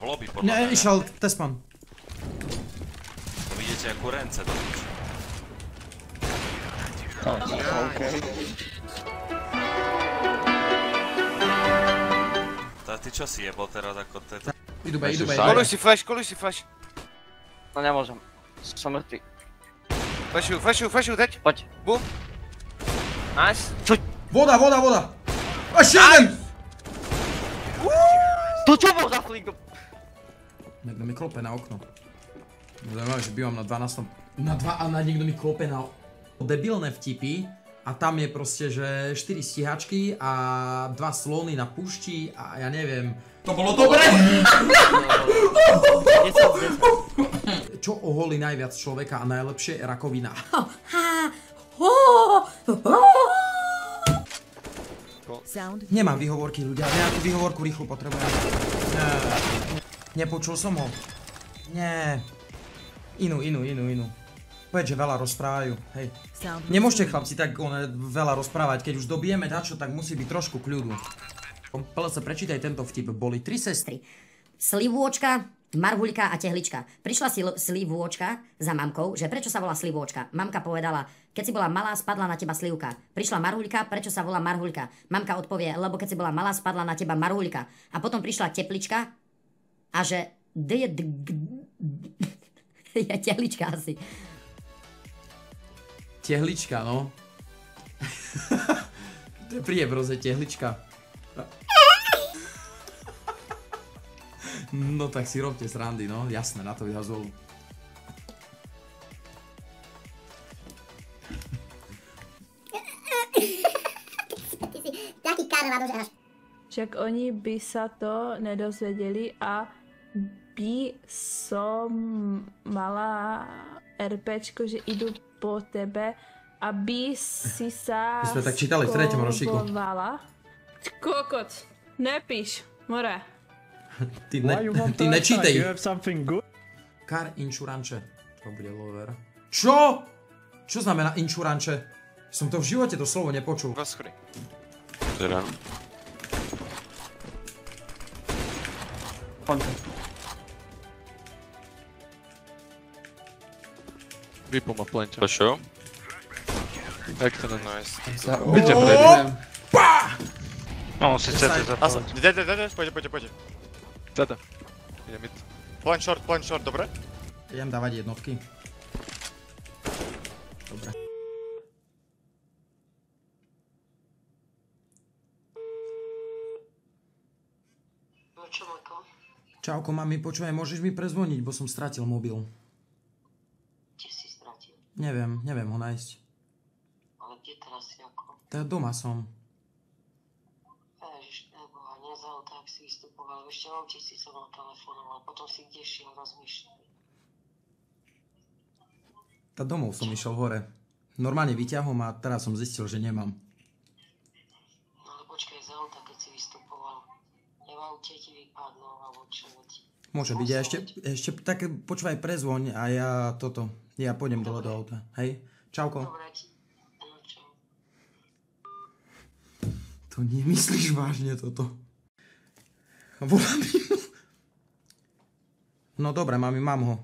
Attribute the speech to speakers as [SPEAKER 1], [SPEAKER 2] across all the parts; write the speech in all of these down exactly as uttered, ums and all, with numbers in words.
[SPEAKER 1] Lobby podľa mňa.
[SPEAKER 2] Ne, išiel Tesman.
[SPEAKER 1] To vidíte ako rence do piči. Tá ty čo si jebol teraz ako teta?
[SPEAKER 2] Idú bej, idú bej.
[SPEAKER 3] Koluj si flash, koluj si flash.
[SPEAKER 4] No nemôžem. Som mŕtvý.
[SPEAKER 3] Flashujú, flashujú, flashujú, teď.
[SPEAKER 4] Poď.
[SPEAKER 3] Bum. Nice.
[SPEAKER 2] Voda, voda, voda! Ešte jeden!
[SPEAKER 4] To čo bol za flick?
[SPEAKER 2] Niekto mi klope na okno. Zaujímavé, že bývam na dvanástom. Na dva a na niekto mi klope na debilné vtipy. A tam je proste, že štyri stíhačky a dva slony na púšti a ja neviem. To bolo dobré! Čo oholí najviac človeka a najlepšie? Rakovina. Nemám výhovorky, ľudia. Nejakú výhovorku rýchlo potrebujem. Nepočul som ho. Nie. Inú, inú, inú, inú. Povedz, že veľa rozprávajú, hej. Nemôžete chlapci tak veľa rozprávať, keď už dobijeme dačo, tak musí byť trošku kľudu. Pelece, prečítaj tento vtip. Boli tri sestry.
[SPEAKER 5] Slivôčka, Marhuľka a Tehlička. Prišla si Slivôčka za mamkou, že prečo sa volá Slivôčka. Mamka povedala, keď si bola malá, spadla na teba slivka. Prišla Marhuľka, prečo sa volá Marhuľka. Mamka odpovie, lebo keď si bola malá, spadla na teba Marhuľka. A potom prišla Teplička a že... Ja Tehlička asi.
[SPEAKER 2] Tehlička, no. To je priebroze, Tehlička. No tak si robte srandy, no. Jasné, na to vyhazol.
[SPEAKER 6] Taký karvado, že až.
[SPEAKER 7] Však oni by sa to nedozvedeli a by som mala RPčko, že idú po tebe, aby si sa
[SPEAKER 2] My sme tak čítali v treťom ročníku.
[SPEAKER 7] Kokot, nepíš, more.
[SPEAKER 2] Ty, ne, ty nečítaj. Car insurance. Čo bude lover? Čo? Čo znamená insurance? Som to v živote to slovo nepočul.
[SPEAKER 3] Rozchody.
[SPEAKER 1] Teda.
[SPEAKER 8] Vypol ma plente.
[SPEAKER 1] Pošou?
[SPEAKER 8] Excellent.
[SPEAKER 1] Nice.
[SPEAKER 8] Byte predtým.
[SPEAKER 1] No, si chcete zapaliť.
[SPEAKER 3] Ide, ide, ide, pôjde, pôjde, pôjde.
[SPEAKER 8] Zeta. Ide mid.
[SPEAKER 3] Plan short, plan short, dobre?
[SPEAKER 2] Idem dávať jednotky. Dobre.
[SPEAKER 6] No čo, Mojko?
[SPEAKER 2] Čauko, mami, počúvaj, môžeš mi prezvoniť, bo som stratil mobil.
[SPEAKER 6] Kde si stratil?
[SPEAKER 2] Neviem, neviem ho nájsť.
[SPEAKER 6] Ale kde teraz si ako?
[SPEAKER 2] Teda doma som.
[SPEAKER 6] Ježiš, neboha, nezal tak si vystupoval. Ešte v aute si so mnou telefonoval, potom si kde šiel rozmýšľať.
[SPEAKER 2] Tá domov som išiel hore. Normálne vyťahom a teraz som zistil, že nemám.
[SPEAKER 6] No ale počkaj, z auta, keď si vystupoval. Je v aute ti vypadlo, alebo čo ti?
[SPEAKER 2] Môže byť, ja ešte, ešte tak počúvaj, prezvoň a ja toto, ja pôjdem dole do auta, hej? Čauko.
[SPEAKER 6] Dobre, ti. No čau.
[SPEAKER 2] To nemyslíš vážne toto? Volám mu. No dobre, mami, mám ho.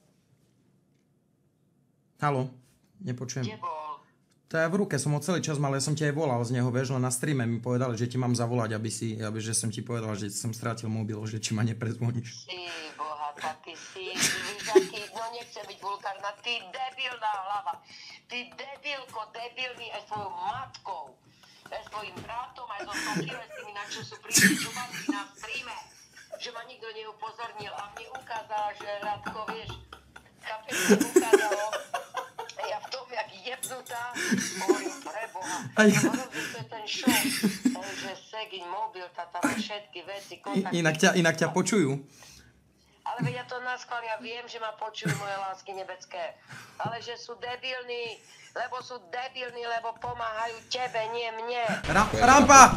[SPEAKER 2] Haló, nepočujem.
[SPEAKER 6] Kde bol?
[SPEAKER 2] To je v ruke, som ho celý čas mal, ja som ti aj volal z neho, vieš, len na streame mi povedali, že ti mám zavolať, aby si, aby, že som ti povedal, že som strátil mobil, že či ma neprezvoníš.
[SPEAKER 6] Ty boha, taký si, taký, no nechcem byť vulgárna, ty debilná hlava. Ty debilko, debilný aj svojou matkou, aj svojím bratom, aj so Sofilesými, na čo sú príliš čubanci na streame, že ma nikto neupozornil a mne ukázala, že Radko, vieš, kapel mi ukázalo, ja v tom, jak jebnutá, hovorím preboha.
[SPEAKER 2] Aj.
[SPEAKER 6] Hovorím, to je ten show, že segiň, mobil, tá tam všetky veci, kontakty.
[SPEAKER 2] Inak ťa, inak ťa počujú.
[SPEAKER 6] Ale veď ja to naskôr, ja viem, že ma počujú moje lásky nebeské. Ale že sú debilní, lebo sú debilní, lebo pomáhajú tebe, nie mne.
[SPEAKER 2] Ra rampa!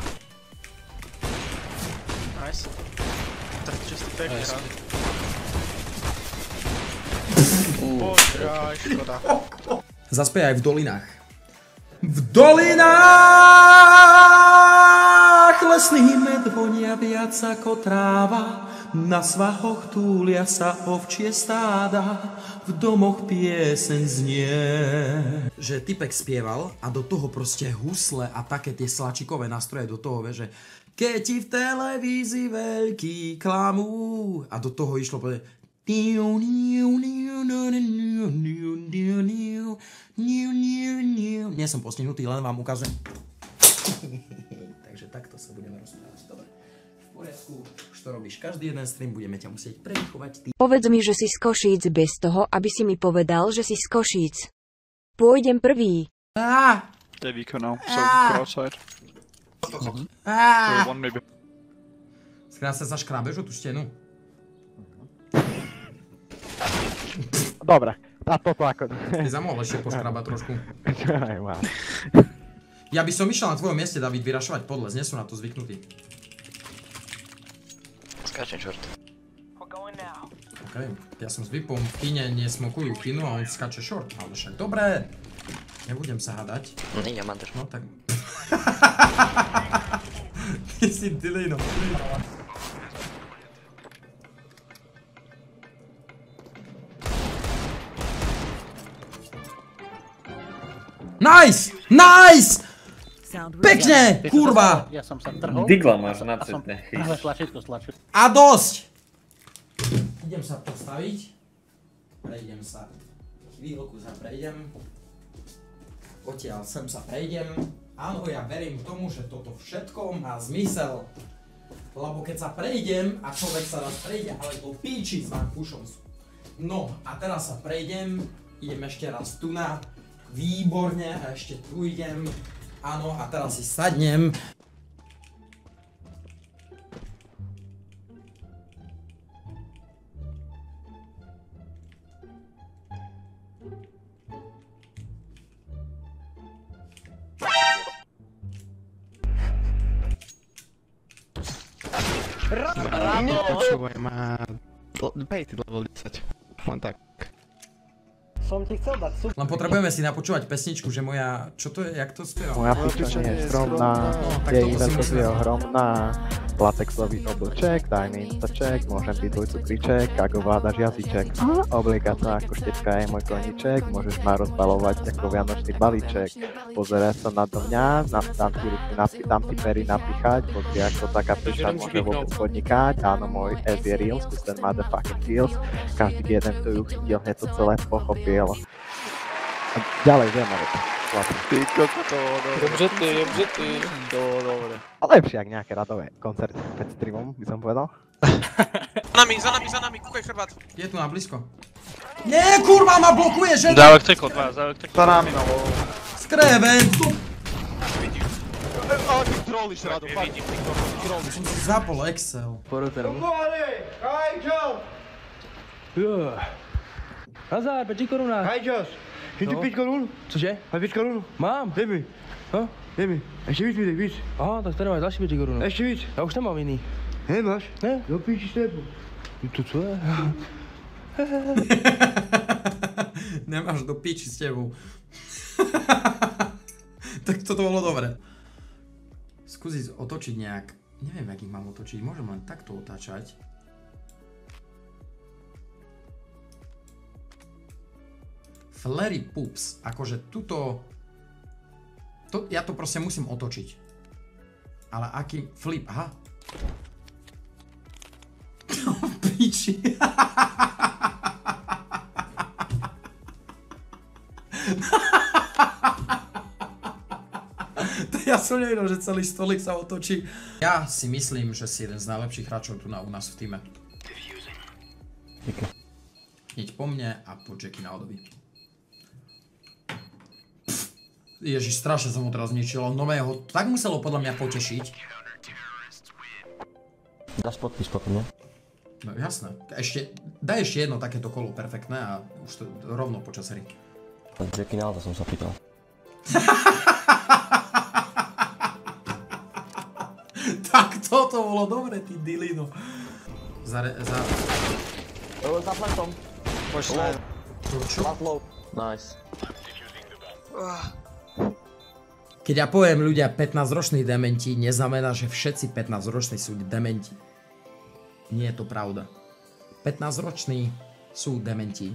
[SPEAKER 3] Nice. Tak čistý pekný rán. Počkaj, škoda.
[SPEAKER 2] Zaspej aj v dolinách. V dolinách lesný med vonia viac ako tráva. Na svahoch túlia sa ovčie stáda, v domoch pieseň znie. Že typek spieval a do toho proste husle a také tie slačikové nástroje do toho, že keď ti v televízii veľký klamú a do toho išlo povedať nie som postihnutý, len vám ukazujem. Takže takto sa budeme rozprávať. Dobre. V poriadku. Už to robíš každý jeden stream, budeme ťa musieť prevychovať.
[SPEAKER 9] Povedz mi, že si z Košíc bez toho, aby si mi povedal, že si z Košíc. Pôjdem prvý.
[SPEAKER 2] Á!
[SPEAKER 10] They're weaker now, so go outside.
[SPEAKER 2] Á!
[SPEAKER 10] One maybe.
[SPEAKER 2] Skrátka sa škrábeš o tú stenu?
[SPEAKER 11] Dobre, a toto ako...
[SPEAKER 2] Ty sa mohol ešte poškrábať trošku.
[SPEAKER 11] Aj, wow.
[SPEAKER 2] Ja by som išiel na tvojom mieste, David, vyrašovať podles, nie sú na to zvyknutí.
[SPEAKER 4] Skáčem, čort.
[SPEAKER 2] OK, ja som s Vipom v kine, nesmokujú kinu a on skáče short, ale však dobré. Nebudem sa hádať.
[SPEAKER 4] Nie, ja mám držu.
[SPEAKER 2] No tak... Ty si Dilino. Nice! Nice! Pekne, kurva!
[SPEAKER 12] Ja som sa trhol.
[SPEAKER 13] Digla máš na
[SPEAKER 12] a som
[SPEAKER 13] cetne.
[SPEAKER 12] práve tlačítko stlačil.
[SPEAKER 2] A dosť! Idem sa postaviť. Prejdem sa. Chvíľku sa prejdem. Odtiaľ sem sa prejdem. Áno, ja verím tomu, že toto všetko má zmysel. Lebo keď sa prejdem a človek sa raz prejde, ale to píči s vankušom. No a teraz sa prejdem. Idem ešte raz tu na. Výborne a ešte tu idem. Áno, a teraz si sadnem.
[SPEAKER 11] Ráno! Počúvaj, má... Pated level desať. Len tak.
[SPEAKER 12] Som ti chcel dať super.
[SPEAKER 2] Len potrebujeme si napočúvať pesničku, že moja... Čo to je? Jak to spieva?
[SPEAKER 11] Moja piča nie je skromná, jej verzia je ohromná. Latexový oblček, daj mi instaček, môžem byť tvoj cukriček, ak ovládaš jazyček. Obligácia ako štečka je môj koníček, môžeš ma rozbalovať ako vianočný balíček. Pozeraj sa nado mňa, dám ti ruky, dám ti pery napichať, pozri ako taká piča môže vôbec podnikať. Áno, môj S je real, skús ten motherfucking feels. Každý jeden, kto ju chytil, hneď to celé pochopil. A ďalej vieme,
[SPEAKER 10] Ty kokto, dobře ty, dobře ty. To dobre.
[SPEAKER 11] A lepšie, ak nejaké radové koncerty pred streamom, by som povedal.
[SPEAKER 3] Za nami, za nami, za nami, kúkaj chrbát.
[SPEAKER 2] Je tu na blízko. Nie, kurva, ma blokuje, že?
[SPEAKER 10] Za elektrikou, dva, za elektrikou. Za nami, no.
[SPEAKER 2] Skreven!
[SPEAKER 3] Ale ty trolliš, Rado, fakt.
[SPEAKER 2] Som si zapol Excel.
[SPEAKER 12] Nazar, pěti korunách.
[SPEAKER 14] Hajčas, chci ti pět korun?
[SPEAKER 12] Cože?
[SPEAKER 14] Máš pět korun?
[SPEAKER 12] Mám.
[SPEAKER 14] Dej mi.
[SPEAKER 12] No?
[SPEAKER 14] Dej mi. Ještě víc mi dej, víc.
[SPEAKER 12] Aha, tak tady máš další pěti korun.
[SPEAKER 14] Ještě víc.
[SPEAKER 12] Já už nemám jiný.
[SPEAKER 14] Nemáš?
[SPEAKER 12] Ne?
[SPEAKER 14] Do píči stepu.
[SPEAKER 12] To co je?
[SPEAKER 2] Nemáš do piči s tebou. Tak toto bolo dobre. Skúsiť otočiť nejak. Neviem, jak ich mám otočiť. Môžem len takto otáčať. Flary Poops. Akože tuto... To, ja to proste musím otočiť. Ale aký... Flip, aha. Piči. To ja som nevedel, že celý stolik sa otočí. Ja si myslím, že si jeden z najlepších hráčov tu na, u nás v týme. Hneď po mne a po Jackie na odobi. Ježiš, strašne som ho teraz zničil, nového, tak muselo podľa mňa potešiť.
[SPEAKER 15] Dáš podpis potom, ne?
[SPEAKER 2] No jasné, ešte, daj ešte jedno takéto kolo perfektné a už to rovno počas hry.
[SPEAKER 15] Jackie Nalda som sa pýtal.
[SPEAKER 2] Tak toto bolo dobre, ty dilino. Za... za...
[SPEAKER 15] Za plantom.
[SPEAKER 3] Pošle.
[SPEAKER 2] Čo, čo?
[SPEAKER 15] Low. Nice.
[SPEAKER 2] Keď ja poviem ľudia pätnásťroční dementi, neznamená, že všetci pätnásťroční sú dementi. Nie je to pravda. pätnásťroční sú dementi.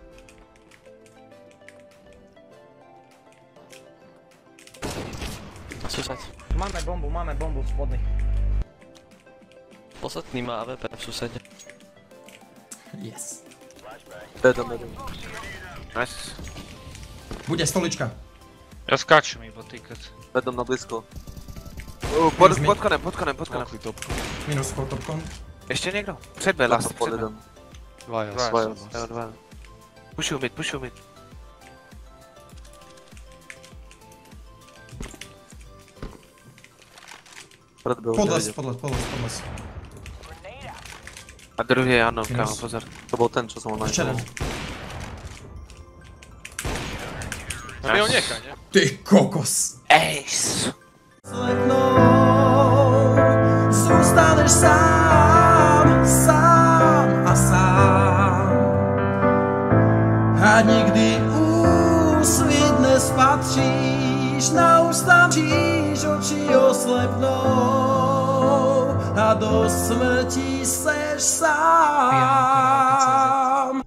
[SPEAKER 15] Sused.
[SPEAKER 12] Máme bombu, máme bombu spodný.
[SPEAKER 15] Posledný má á vé pé v susede.
[SPEAKER 2] Yes.
[SPEAKER 3] Bedom, bedom. Nice.
[SPEAKER 2] Bude stolička.
[SPEAKER 1] Ja skáčem iba týkať.
[SPEAKER 3] Bedom na blízko. Uh, pod, pod konem, pod konem, pod konem.
[SPEAKER 2] Minus topkom.
[SPEAKER 3] Ešte niekto? Před B, last, před B.
[SPEAKER 8] Dvaja.
[SPEAKER 3] Dvaja, dvaja, dvaja. Pushujú mid, pushujú mid.
[SPEAKER 2] Podles, podles, podles, podles.
[SPEAKER 3] A druhý je áno, kámo, pozor. To bol ten, čo som ho
[SPEAKER 2] Ešte jeden.
[SPEAKER 3] A mi ho nechá, ne?
[SPEAKER 2] Ty kokos.
[SPEAKER 3] Ace.
[SPEAKER 2] Zůstaneš sám, sám a sám. A nikdy úsvit nespatříš, na ústa mříš, oči oslepnou a do smrti seš sám.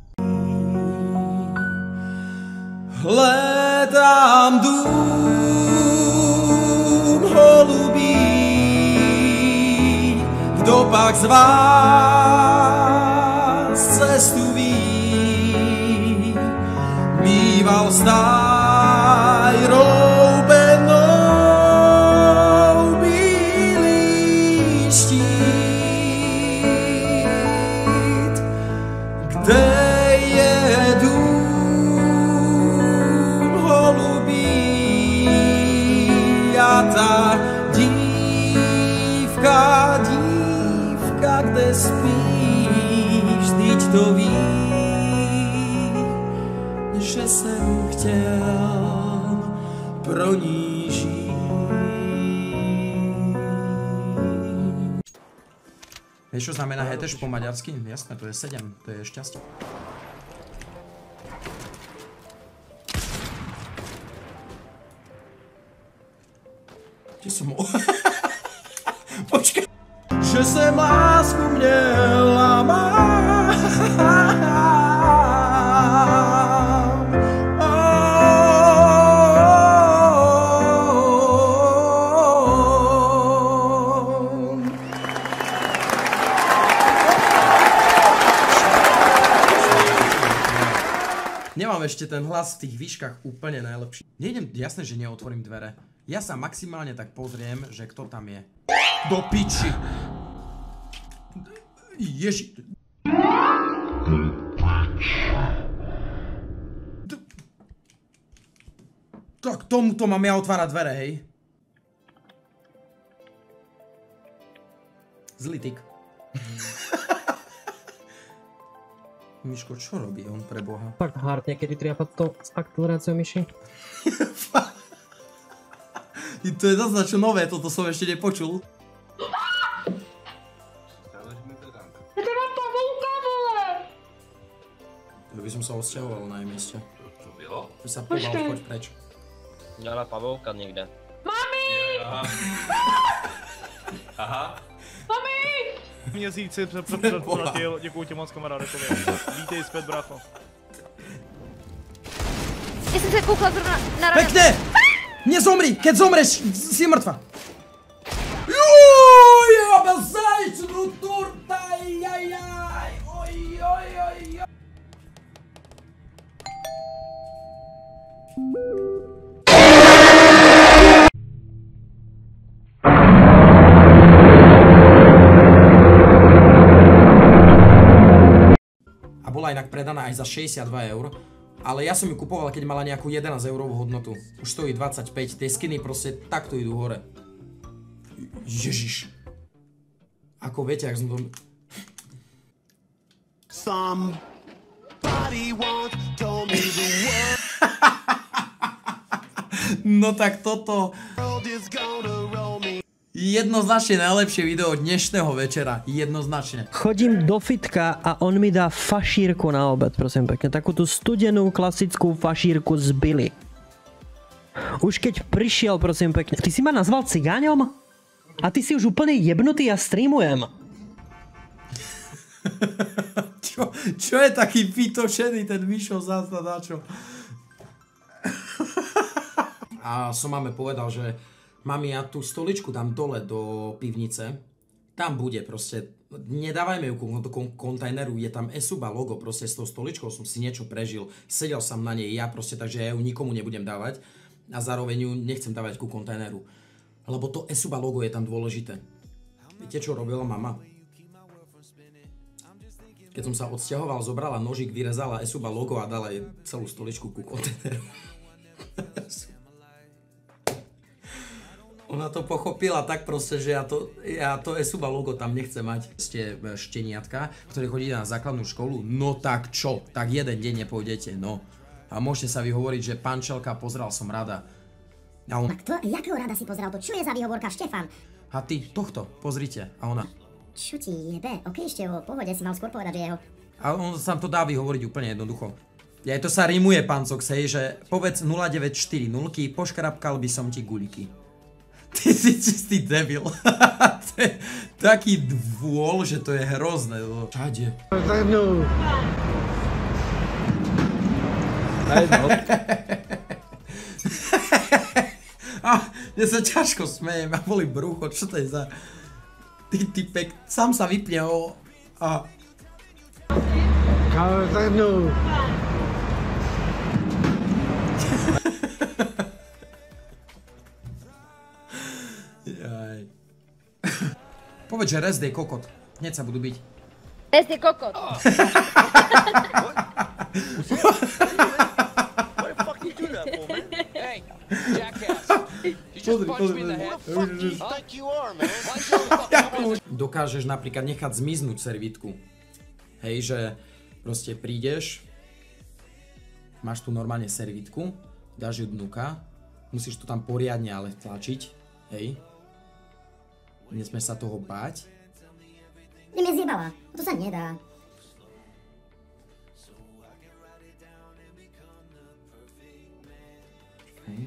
[SPEAKER 2] Hledám dům holubí, kdo pak z vás cestu ví, mýval stáj roubenou bílý štít, kde je dům holubí a ta dívka, dívka, kde spíš, vždyť to ví, že jsem chtěl pro ní žít. Vieš, čo znamená heteš po maďarsky? Jasné, to je sedem, to je šťastie. Kde som mo... Počkej. Že jsem lásku měl a mám. Nemám ešte ten hlas v tých výškach úplne najlepší. Nejdem, jasné, že neotvorím dvere. Ja sa maximálne tak pozriem, že kto tam je. Do piči! Ježi... Tak tomuto mám ja otvárať dvere, hej? Zlý tyk. Miško, čo robí on pre Boha?
[SPEAKER 13] Fakt hard, niekedy triafať to s akceleráciou myši.
[SPEAKER 2] To je zase čo nové, toto som ešte nepočul.
[SPEAKER 6] Ja tam mám pavúka, vole!
[SPEAKER 2] To by som sa odsťahoval na jej mieste.
[SPEAKER 16] Čo bylo?
[SPEAKER 2] By sa pobal, choď preč.
[SPEAKER 15] Měla pavouka někde.
[SPEAKER 6] Mami!
[SPEAKER 16] Aha. Aha.
[SPEAKER 6] Mami!
[SPEAKER 17] Měsíci předplatil, děkuju ti moc kamarádekovi. Vítej zpět, brácho.
[SPEAKER 6] Ja som sa koukla zrovna na ráno.
[SPEAKER 2] Pekne! Nezomri! Keď zomreš, si mŕtva. Juuu, jeba zajčnú turta, jajaj, oj, oj, oj, oj. A bola inak predaná aj za šesťdesiatdva eur. Ale ja som ju kupoval, keď mala nejakú jedenásť eurovú hodnotu. Už stojí dvadsaťpäť, tie skiny proste takto idú hore. Ježiš. Ako viete, ak som to... Somebody once told me the world. No tak toto... Jednoznačne najlepšie video dnešného večera. Jednoznačne.
[SPEAKER 13] Chodím do fitka a on mi dá fašírku na obed, prosím pekne. Takú tú studenú klasickú fašírku z Billy. Už keď prišiel, prosím pekne. Ty si ma nazval cigáňom? A ty si už úplne jebnutý, ja streamujem.
[SPEAKER 2] čo, čo je taký vytočený ten Mišo zasa na čo? A som máme povedal, že mami, ja tú stoličku dám dole do pivnice. Tam bude proste, nedávajme ju do kontajneru, je tam Esuba logo, proste s tou stoličkou som si niečo prežil. Sedel som na nej ja proste, takže ja ju nikomu nebudem dávať. A zároveň ju nechcem dávať ku kontajneru. Lebo to Esuba logo je tam dôležité. Viete, čo robila mama? Keď som sa odsťahoval, zobrala nožík, vyrezala Esuba logo a dala jej celú stoličku ku kontajneru. Ona to pochopila tak proste, že ja to, ja to Esuba logo tam nechcem mať. Ste šteniatka, ktorí chodíte na základnú školu, no tak čo? Tak jeden deň nepôjdete, no. A môžete sa vyhovoriť, že pančelka, pozrel som rada. A on...
[SPEAKER 5] A kto, jakého rada si pozrel to? Čo je za výhovorka, Štefan?
[SPEAKER 2] A ty, tohto, pozrite. A ona...
[SPEAKER 5] Čo ti jebe? Ok, ešte o pohode si mal skôr povedať, že jeho...
[SPEAKER 2] A on sa to dá vyhovoriť úplne jednoducho. Ja, to sa rímuje, pán Coxej, že povedz nula deväť štyri nula, poškrapkal by som ti guľky. Ty si čistý debil. To je taký dvôl, že to je hrozné. Čade. A mne sa ťažko smejem, ja boli brucho, čo to je za... Ty typek, sám sa vypne o... A... Jaj. Povedz, že rest je kokot. Hneď sa budú byť.
[SPEAKER 7] Rest je kokot.
[SPEAKER 2] Dokážeš napríklad nechať zmiznúť servítku. Hej, že proste prídeš, máš tu normálne servítku, dáš ju dnuka, musíš to tam poriadne ale tlačiť, hej. Nesmieš sa toho báť.
[SPEAKER 5] Ty mi zjebala, to sa nedá.
[SPEAKER 2] Hej.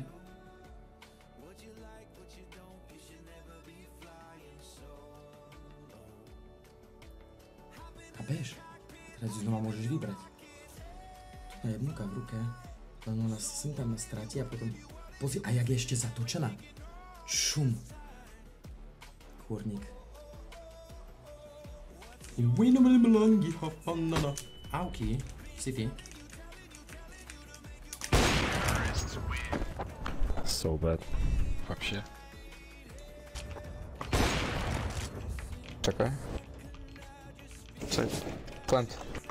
[SPEAKER 2] A bež, teraz ju znova môžeš vybrať. Tu je jednoka v ruke, len ona si sem tam stratí a potom... Pozri, a jak je ešte zatočená. Šum. Kúrnik. Auky, si ty.
[SPEAKER 16] So bad. Вообще. Czekaj. Czekaj. Plant.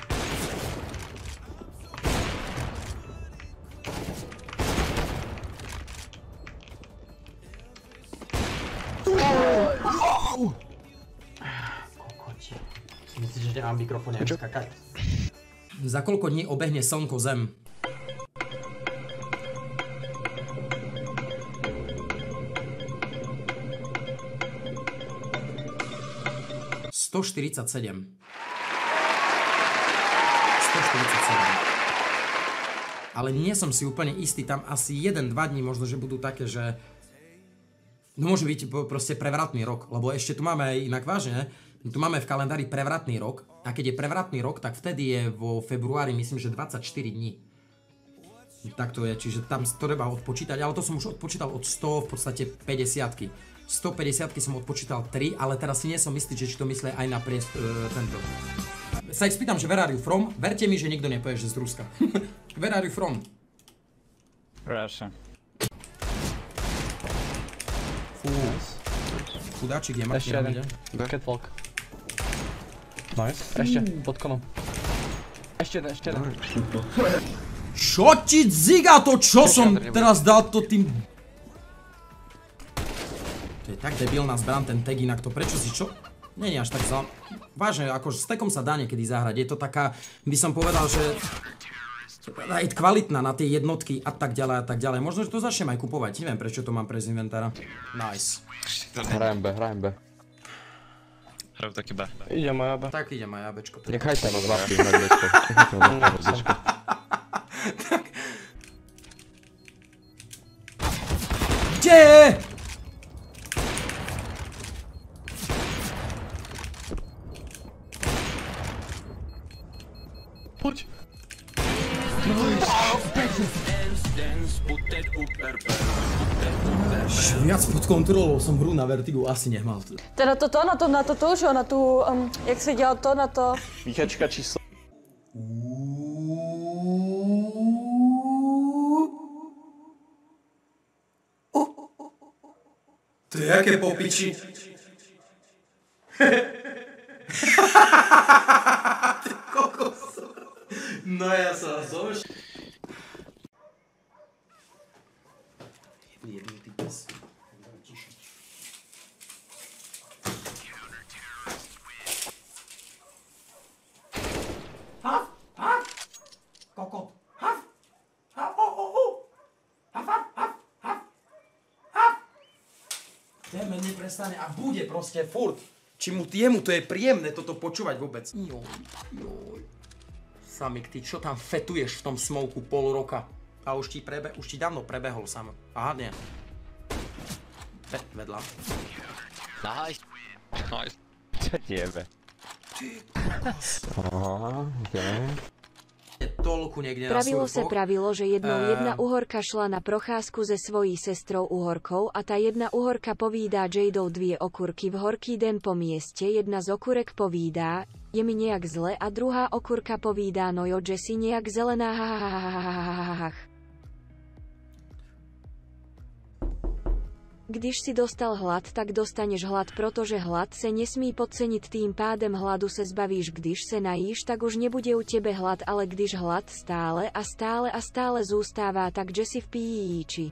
[SPEAKER 2] Kokoti. Myslíš, že nemám mikrofón, neviem skakať? Za koľko dní obehne slnko zem? stoštyridsaťsedem. stoštyridsaťsedem. Ale nie som si úplne istý, tam asi jeden dva dní možno, že budú také, že... No môže byť proste prevratný rok, lebo ešte tu máme aj inak vážne, tu máme v kalendári prevratný rok a keď je prevratný rok, tak vtedy je vo februári myslím, že dvadsaťštyri dní. Tak to je, čiže tam to treba odpočítať, ale to som už odpočítal od sto, v podstate päťdesiatky. stopäťdesiatky som odpočítal tri, ale teraz si nie som istý, že či to myslí aj na priest, uh, tento. Sa ich spýtam, že where are you from? Verte mi, že nikto nepovie, že z Ruska. Where are you from?
[SPEAKER 18] Russia.
[SPEAKER 2] Fú. Chudáčik je mŕtvý na mide.
[SPEAKER 10] Catwalk. Nice. Ešte, pod konom. Ešte jeden, ešte jeden.
[SPEAKER 2] Čo ti dziga to, čo som teraz dal to tým... To je tak debilná zbran ten tag, inak to prečo si čo? Nie je až tak za... Vážne, akože s tagom sa dá niekedy zahrať, je to taká, by som povedal, že... aj kvalitná na tie jednotky a tak ďalej a tak ďalej. Možno, že to začnem aj kupovať, neviem prečo to mám pre z inventára. Nice.
[SPEAKER 16] Hrajem B, hrajem B.
[SPEAKER 15] Hrajú taký B.
[SPEAKER 10] Idem aj A B.
[SPEAKER 2] Tak idem aj A Bčko.
[SPEAKER 16] Nechajte ma zvapky na Bčko. Nechajte ma na Bčko.
[SPEAKER 2] Kde?
[SPEAKER 8] Poď.
[SPEAKER 2] Viac pod kontrolou som hru na Vertigu asi nemal.
[SPEAKER 19] Teda toto, na to, na to, to, že na tu, um, jak se dělal to, na to.
[SPEAKER 18] Míchačka číslo.
[SPEAKER 2] To je jaké popiči? Ty kokos. No ja sa zož. Jedný, jedný ty pes. Hav, hav, kokot, hav, hav, ho, ho, ho, hav, hav, hav, hav, hav. Téme neprestane a bude proste furt. Či mu jemu to je príjemné toto počúvať vôbec. Joj, joj. Samik, ty čo tam fetuješ v tom smoku pol roka? A už ti, prebe už ti dávno prebehol sam. Aha, nie. Ve vedľa.
[SPEAKER 16] Nice.
[SPEAKER 18] Nice.
[SPEAKER 16] Čo tiebe? Aha, okej.
[SPEAKER 2] Toľku niekde na
[SPEAKER 9] Pravilo sa
[SPEAKER 2] surfoch.
[SPEAKER 9] pravilo, že jednou
[SPEAKER 2] Ehm.
[SPEAKER 9] jedna uhorka šla na procházku se svojí sestrou uhorkou a ta jedna uhorka povídá Jadou dvě okurky v horký den po mieste, jedna z okurek povídá, je mi nejak zle a druhá okurka povídá, no jo, že si nejak zelená, hahahahahahahahah. Když si dostal hlad, tak dostaneš hlad, protože hlad se nesmí podcenit, tým pádem hladu se zbavíš, když se najíš, tak už nebude u tebe hlad, ale když hlad stále a stále a stále zůstává, takže si v píči.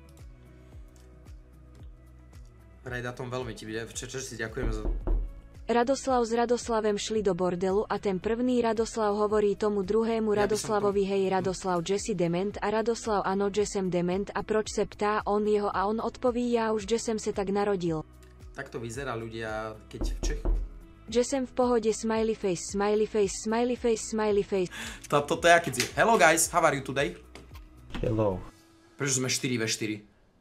[SPEAKER 2] Rajda tom veľmi ti bude, včera si ďakujem za...
[SPEAKER 9] Radoslav s Radoslavem šli do bordelu a ten prvný Radoslav hovorí tomu druhému
[SPEAKER 2] Ja by som
[SPEAKER 9] Radoslavovi, hej Radoslav, že si dement a Radoslav, ano, že sem dement a proč se ptá on jeho a on odpoví, já už, že sem se tak narodil.
[SPEAKER 2] Tak to vyzerá ľudia, keď v Čech...
[SPEAKER 9] Že sem v pohode, smiley face, smiley face, smiley face, smiley face.
[SPEAKER 2] Toto to je aký cíl. Hello guys, how are you today?
[SPEAKER 16] Hello.
[SPEAKER 2] Prečo sme štyri ve štyri?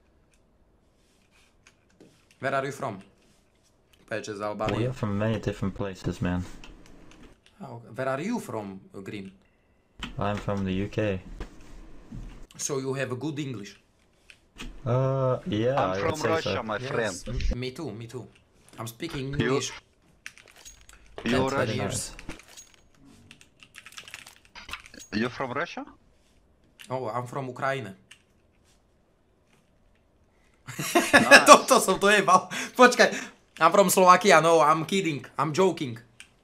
[SPEAKER 2] Where are you from? Peče z Albánie.
[SPEAKER 18] We are from many different places, man.
[SPEAKER 2] Oh, where are you from, Green?
[SPEAKER 18] I'm from the U K.
[SPEAKER 2] So you have a good English?
[SPEAKER 18] Uh, yeah,
[SPEAKER 20] I'm
[SPEAKER 18] I
[SPEAKER 20] from
[SPEAKER 18] would say
[SPEAKER 20] Russia,
[SPEAKER 18] so.
[SPEAKER 20] my friend.
[SPEAKER 2] Yes. Me too, me too. I'm speaking
[SPEAKER 20] You-
[SPEAKER 2] English.
[SPEAKER 20] You
[SPEAKER 2] ten
[SPEAKER 20] Russian?
[SPEAKER 2] years.
[SPEAKER 20] You from Russia?
[SPEAKER 2] Oh, I'm from Ukraine. Toto som to jebal. Počkaj. I'm from Slovakia, no, I'm kidding. I'm joking.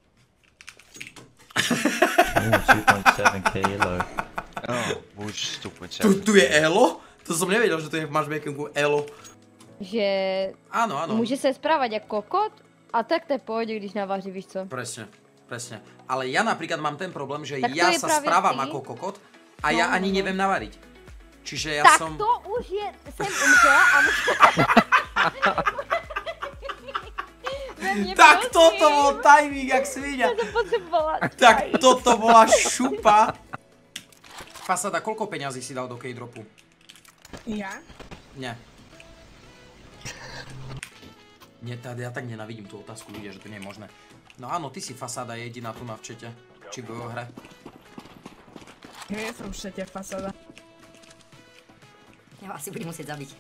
[SPEAKER 18] Ooh, two point seven K elo.
[SPEAKER 20] Oh, už two point
[SPEAKER 2] Tu,
[SPEAKER 20] seven.
[SPEAKER 2] tu je Elo? To som nevedel, že tu je v matchmakingu Elo.
[SPEAKER 21] Že
[SPEAKER 2] Áno, áno.
[SPEAKER 21] může se správať ako kokot a tak to je pohode, když navaří, víš co?
[SPEAKER 2] Presne, presne. Ale ja napríklad mám ten problém, že
[SPEAKER 21] Tak to
[SPEAKER 2] ja
[SPEAKER 21] je
[SPEAKER 2] sa
[SPEAKER 21] práve
[SPEAKER 2] správam
[SPEAKER 21] ty.
[SPEAKER 2] ako kokot a
[SPEAKER 21] No,
[SPEAKER 2] ja
[SPEAKER 21] no,
[SPEAKER 2] ani
[SPEAKER 21] no.
[SPEAKER 2] neviem navariť. Čiže ja
[SPEAKER 21] tak
[SPEAKER 2] som...
[SPEAKER 21] to už je, jsem umřela a
[SPEAKER 2] Tak toto bol timing, jak svinia.
[SPEAKER 21] Ja som potrebovala.
[SPEAKER 2] Tak toto bola šupa. Fasada, koľko peňazí si dal do K-dropu?
[SPEAKER 22] Ja?
[SPEAKER 2] Nie. Nie, ja tak nenavidím tú otázku, ľudia, že to nie je možné. No áno, ty si Fasáda jediná tu na včete. Či v hre.
[SPEAKER 22] Ja som všete Fasáda.
[SPEAKER 5] Ja vás asi budem musieť zabiť.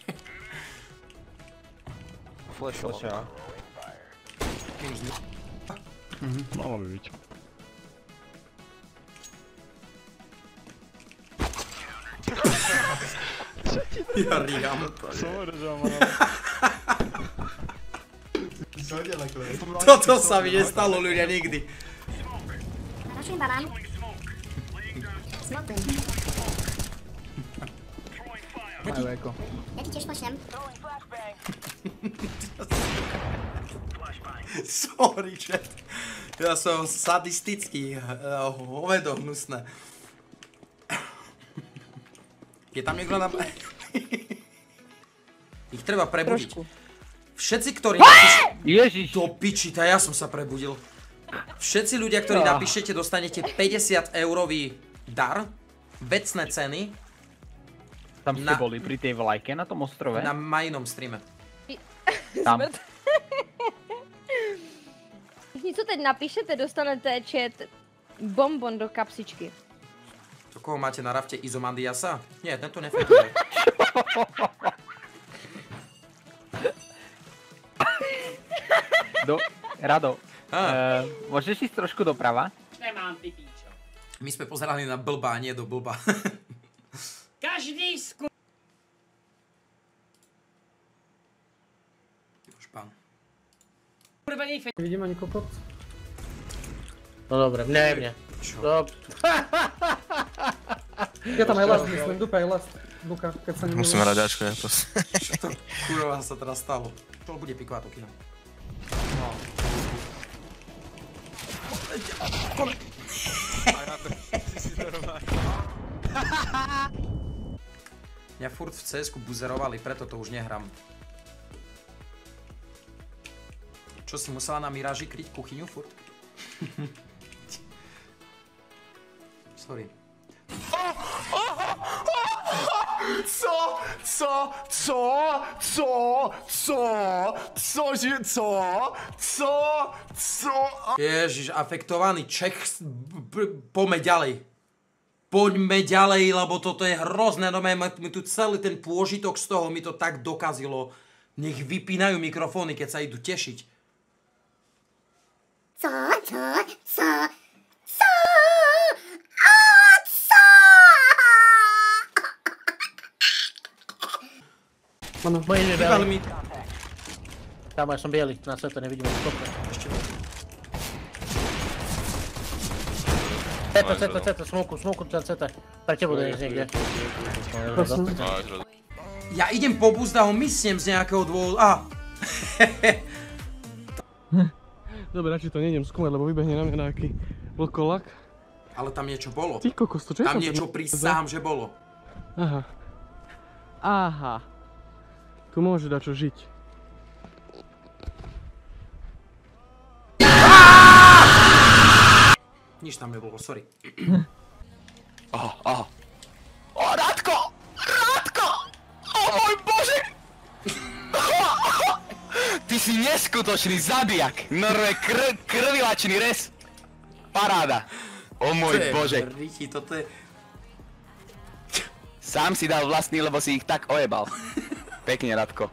[SPEAKER 16] Flash, flash, ja.
[SPEAKER 8] Mhm, malo by byť.
[SPEAKER 2] Ja ríham.
[SPEAKER 8] Sorry, že mám.
[SPEAKER 2] Toto sa mi nestalo, ľudia, nikdy.
[SPEAKER 5] Našim barám. Smokujem.
[SPEAKER 12] Majú eko.
[SPEAKER 5] Ja ti tiež pošlem.
[SPEAKER 2] Sorry, chat. Ja som sadistický, uh, hovedo hnusné. Je tam niekto na... Ich treba prebudiť.
[SPEAKER 21] Trošku.
[SPEAKER 2] Všetci, ktorí napíšete...
[SPEAKER 12] Ježiš!
[SPEAKER 2] Do piči, tá ja som sa prebudil. Všetci ľudia, ktorí
[SPEAKER 12] Ah.
[SPEAKER 2] napíšete, dostanete päťdesiat eurový dar, vecné ceny.
[SPEAKER 12] Tam ste
[SPEAKER 2] Na-
[SPEAKER 12] boli pri tej vlajke na tom ostrove?
[SPEAKER 2] na majnom streame.
[SPEAKER 12] Tam.
[SPEAKER 21] Všichni, co teď napíšete, dostanete chat bonbon do kapsičky.
[SPEAKER 2] To koho máte na rafte? Izomandiasa? Nie, tento nefunguje.
[SPEAKER 12] Do, Rado, uh, môžeš ísť trošku doprava?
[SPEAKER 4] Nemám, ty píčo.
[SPEAKER 2] My sme pozerali na blba, nie do blba.
[SPEAKER 4] Každý sku...
[SPEAKER 2] Špán.
[SPEAKER 4] Kurva, nej fe...
[SPEAKER 11] Nevidím ani kokot. No dobre, mne, mne. Dob... Je tam aj last, myslím, dupe aj last. Luka, keď sa nemôžem...
[SPEAKER 15] Musím hrať Ačko, ja to...
[SPEAKER 2] Čo to kurva sa teraz stalo? Čo bude pikovať to kino? No. Kone... Mňa furt v cé esku buzerovali, preto to už nehrám. Čo si musela na Miráži kryť kuchyňu furt? Sorry.
[SPEAKER 23] Co? Co? Co? Co? Co? Cože? Co? Co? Co?
[SPEAKER 2] Ježiš, afektovaný Čech, poďme ďalej. Poďme ďalej, lebo toto je hrozné, no mi tu celý ten pôžitok z toho mi to tak dokazilo. Nech vypínajú mikrofóny, keď sa idú tešiť.
[SPEAKER 24] Co? Co? Co? Co? A co?
[SPEAKER 11] Áno, moje ide
[SPEAKER 2] Vypali
[SPEAKER 11] bielý.
[SPEAKER 2] mi...
[SPEAKER 11] Tam ja som bielý, na sveto nevidím ani kopne.
[SPEAKER 2] Ešte
[SPEAKER 11] Ceto, ceto, ceto, smoku, smoku, ten cete. Pre tebo to niekde. Prosím.
[SPEAKER 2] Ja idem po buzda, ho mysnem z nejakého dôvodu. Á!
[SPEAKER 11] Dobre, radšej to nejdem skúmať, lebo vybehne na mňa nejaký vlkolak.
[SPEAKER 2] Ale tam niečo bolo.
[SPEAKER 11] Ty kokos, to čo je
[SPEAKER 2] tam
[SPEAKER 11] tam?
[SPEAKER 2] niečo prisahám, že bolo.
[SPEAKER 11] Aha. Aha. Tu môže dať čo žiť.
[SPEAKER 2] Nič tam nebolo, sorry.
[SPEAKER 23] Aha, aha. O, Radko! Radko! O môj Bože! Ty si neskutočný zabijak! Norve kr krvilačný res! Paráda! O môj Bože!
[SPEAKER 2] Riti, toto je...
[SPEAKER 23] Sám si dal vlastný, lebo si ich tak ojebal. Pekne, Radko.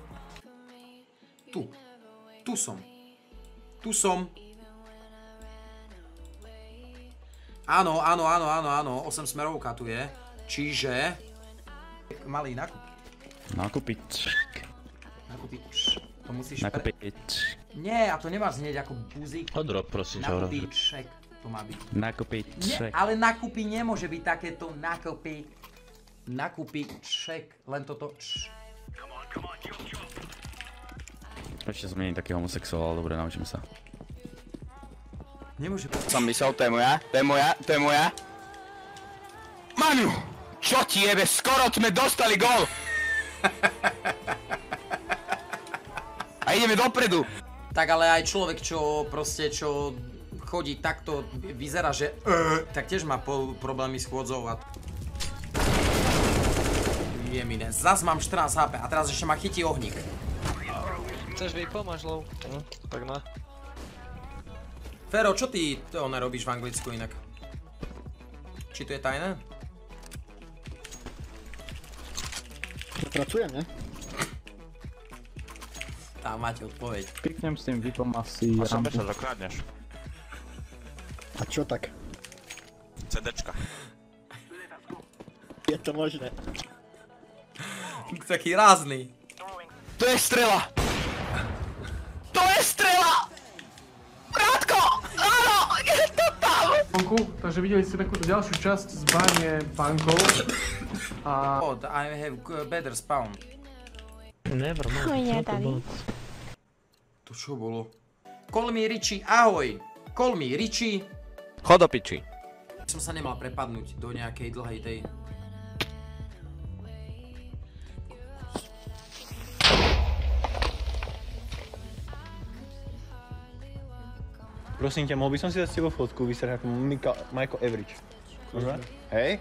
[SPEAKER 2] Tu. Tu som. Tu som. Áno, áno, áno, áno, áno, osem smerovka tu je. Čiže... Malý nakup.
[SPEAKER 15] Nakupiť.
[SPEAKER 2] Nakupiť. To musíš...
[SPEAKER 15] Nakupiť.
[SPEAKER 2] Nie, a to nemá znieť ako buzík.
[SPEAKER 15] Odrob, prosím, čo hovorím.
[SPEAKER 2] Nakupiček. To má byť.
[SPEAKER 15] Nakupiček.
[SPEAKER 2] Ale nakupy nemôže byť takéto nakupy. Nakupiček. Len toto...
[SPEAKER 15] Ešte zmeniť taký homosexuál, ale dobre, naučím sa.
[SPEAKER 2] Nemôže byť.
[SPEAKER 23] Som myslel, to je moja, to je moja, to je moja. Manu! Čo ti jebe, skoro sme dostali gól! A ideme dopredu.
[SPEAKER 2] Tak ale aj človek, čo proste, čo chodí takto, vyzerá, že uh, tak tiež má po, problémy s chôdzou a... Je mi ne. Zas mám štrnásť há pé a teraz ešte ma chytí ohník.
[SPEAKER 25] Chceš vypo, máš low? No, tak na.
[SPEAKER 2] Fero, čo ty to nerobíš v Anglicku inak? Či to je tajné?
[SPEAKER 11] Pracujem, ne?
[SPEAKER 2] Tam máte odpoveď.
[SPEAKER 12] Piknem s tým vypom asi
[SPEAKER 1] A som
[SPEAKER 12] rampu.
[SPEAKER 1] bežal, dokradneš.
[SPEAKER 11] A čo tak?
[SPEAKER 1] CDčka.
[SPEAKER 11] Je to možné.
[SPEAKER 2] Taký rázný.
[SPEAKER 23] To je strela! To je strela! Radko! Áno! Je to tam!
[SPEAKER 11] Takže videli ste takúto ďalšiu časť z báne pankov. A...
[SPEAKER 2] God, I have better spawn.
[SPEAKER 11] Never
[SPEAKER 2] mind.
[SPEAKER 11] Oj, nie, tady.
[SPEAKER 2] To čo bolo? Call me Richie, ahoj! Call me Richie.
[SPEAKER 23] Chod do piči.
[SPEAKER 2] Som sa nemal prepadnúť do nejakej dlhej tej...
[SPEAKER 16] Prosím ťa, mohol by som si dať s tebou fotku, vyzerá ako Michael Average. Môžeme? Hej?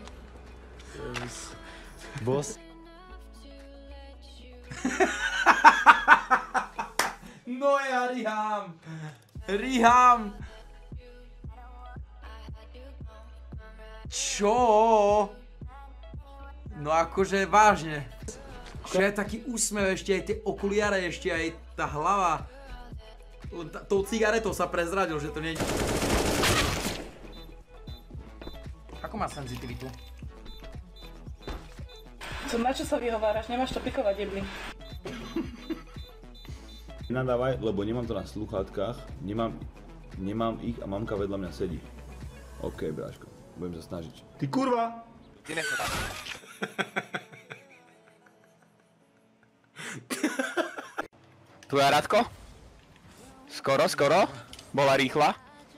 [SPEAKER 16] Boss.
[SPEAKER 2] No ja rihám! Rihám! Čo? No akože vážne. Čo je taký úsmev, ešte aj tie okuliare, ešte aj tá hlava. Tou cigaretou sa prezradil, že to nie je... Ako má senzitivitu?
[SPEAKER 22] Co, na čo sa vyhováraš? Nemáš to pikovať, jebli.
[SPEAKER 3] Nenadávaj, lebo nemám to na sluchátkach, nemám, nemám ich a mamka vedľa mňa sedí. OK, bráško, budem sa snažiť. Ty kurva!
[SPEAKER 23] Ty nechod. Tvoja Radko? Skoro, skoro. Bola rýchla.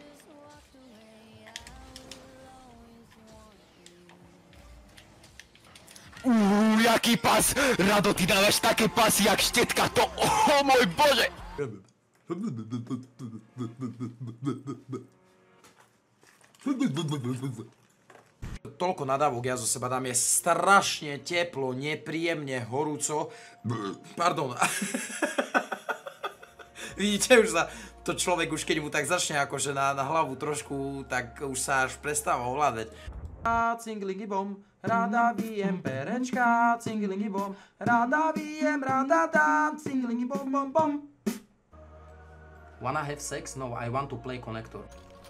[SPEAKER 23] Uuu, jaký pas! Rado, ty dávaš také pasy, jak štetka, to... Oh, môj bože!
[SPEAKER 2] Toľko nadávok ja zo seba dám, je strašne teplo, nepríjemne, horúco. Pardon. Vidíte, už sa to človek už keď mu tak začne akože na, na hlavu trošku, tak už sa až prestáva ovládať. Cinglingy bom, rada vijem perečka, cinglingy bom, rada vijem, rada dám, cinglingy bom bom bom. Wanna have sex? No, I want to play connector.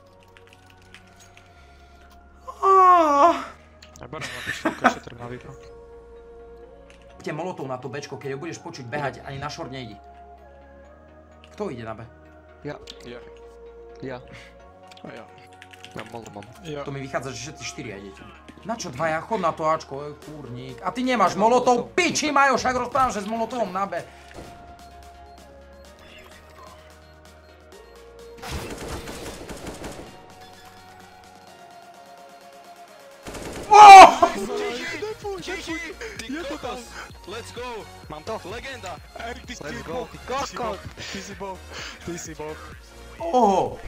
[SPEAKER 25] Neberám na pištolku, ešte trvá výpro.
[SPEAKER 2] Tie molotov na to bečko, keď ho budeš počuť behať, ani na šort nejdi. Kto ide na B?
[SPEAKER 25] Ja. Ja. Ja. A ja. Ja molo mám. Ja.
[SPEAKER 2] To mi vychádza, že všetci štyria idete. Na čo dvaja? Chod na to Ačko, kurník. A ty nemáš molotov? Piči Majo, však rozprávam, že s molotovom na B.
[SPEAKER 25] Ty kokos! Let's go! Mám to! Legenda! Erik, ty si boh! Ty kokos! Ty si boh! Ty si boh!
[SPEAKER 2] Oho!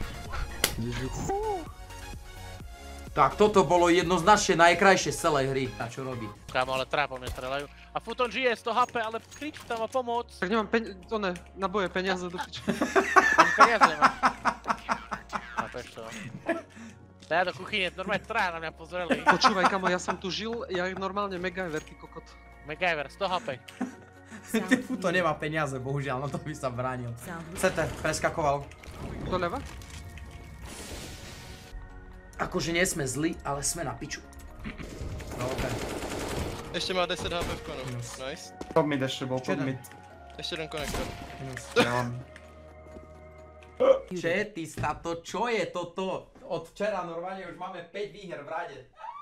[SPEAKER 2] Tak toto bolo jednoznačne najkrajšie z celej hry. A čo robí?
[SPEAKER 6] Kámo, ale trápo mňa strelajú. A Futon žije sto há pé, ale krič tam a pomoc.
[SPEAKER 25] Tak nemám peň... to ne, naboje, peniaze do piče.
[SPEAKER 6] Ani peniaze nemám. Chápeš to? Ja do kuchyne, normálne traja na mňa pozreli.
[SPEAKER 25] Počúvaj, kamo, ja som tu žil, ja normálne MacGyver, ty kokot.
[SPEAKER 6] MacGyver, sto há pé.
[SPEAKER 2] To nemá peniaze, bohužiaľ, no to by sa bránil. cé té, preskakoval.
[SPEAKER 25] Doľava?
[SPEAKER 2] Akože nie sme zlí, ale sme na piču. Dobre.
[SPEAKER 25] Ešte má desať há pé v konu, nice.
[SPEAKER 11] Pod mid ešte bol, pod mid.
[SPEAKER 25] Ešte jeden konektor.
[SPEAKER 2] Čety, stato, čo je toto? Od včera normálne už máme päť výher v rade.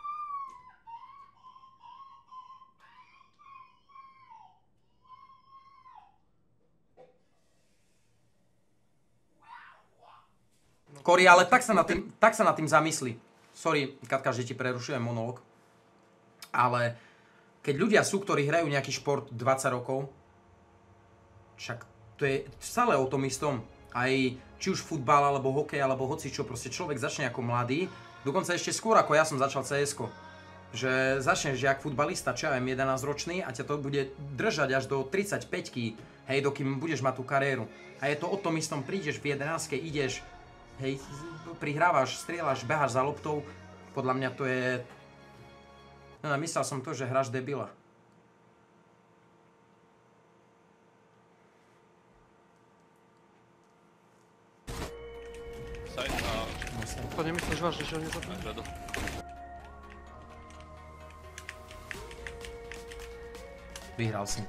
[SPEAKER 2] Kori, ale tak sa nad tým, tak sa nad tým zamysli. Sorry, Katka, že ti prerušujem monológ. Ale keď ľudia sú, ktorí hrajú nejaký šport dvadsať rokov, však to je stále o tom istom. Aj či už futbal, alebo hokej, alebo hocičo, proste človek začne ako mladý, dokonca ešte skôr ako ja som začal cé esko. Že začneš jak futbalista, čo ja viem, jedenásťročný a ťa to bude držať až do tridsaťpäťky, hej, dokým budeš mať tú kariéru. A je to o tom istom, prídeš v jedenástke, ideš, hej, prihrávaš, strieľaš, beháš za loptou, podľa mňa to je... No, myslel som to, že hráš debila.
[SPEAKER 25] To nemyslíš vážne, že ho nezabíja?
[SPEAKER 2] Vyhral si.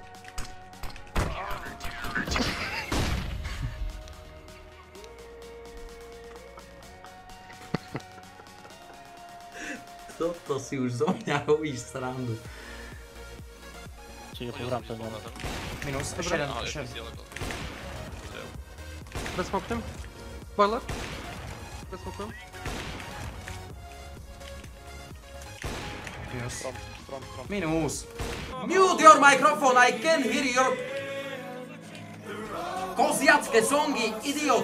[SPEAKER 2] Toto si už zo mňa robíš srandu.
[SPEAKER 6] Čiže pohrám to znovu.
[SPEAKER 2] Minus, ešte jeden, ešte jeden.
[SPEAKER 25] Presmoknem. Boiler. Presmoknem.
[SPEAKER 2] Minus. Minus. Mute your microphone, I can hear your... Koziacké songy, idiot!